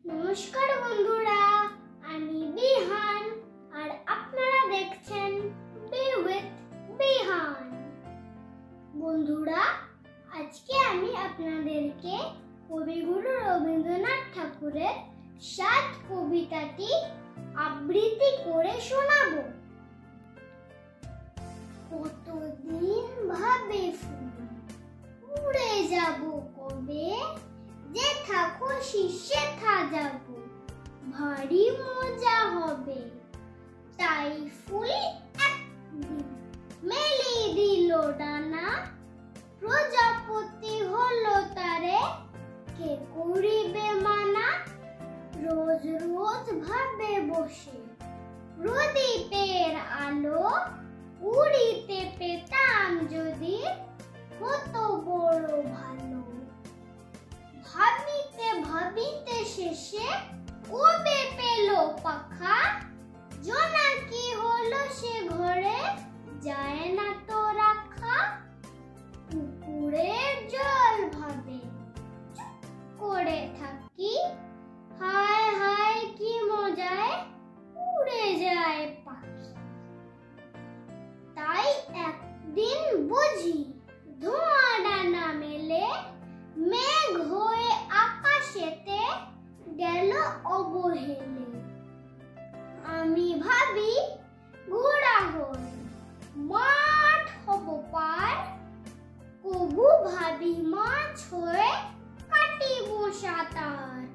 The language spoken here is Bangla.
নমস্কার বন্ধুরা, আমি বিহান আর আপনারা দেখছেন বি উইথ বিহান। বন্ধুরা, আজকে আমি আপনাদেরকে কবিগুরু রবীন্দ্রনাথ ঠাকুরের 7 কবিতাটি আবৃত্তি করে শোনাবো। কতদিন ভাবে ফুল উড়ে যাব কবে, যে থাকো শীর্ষে থাকবো ভারী মজা হবে। তাই ফুল একদিন মেলে দিল ডানা, প্রজাপতি হলো তারে কে করিবে মানা। রোজ রোজ ভাবে বসে প্রদীপের আলো, উড়িতে পেতাম যদি হতো বড় ভালো। ভাবিতে ভাবিতে শেষে কবে পেল পাখা, জোনাকি হলো সে ঘরে যায় না তো রাখা। পুকুরের জল ভাবে চুপ করে থাকি, হায় হায় কি মজায় উড়ে যায় পাখি। তাই একদিন বুঝি ধোঁয়া ডানা মেলে, মেঘ হয়ে আকাশেতে গেল অবহেলে। আমি ভাবি ঘোড়া হয়ে মাঠ হব পার, কবু ভাবি মাছ হয়ে কাটিব সাঁতার।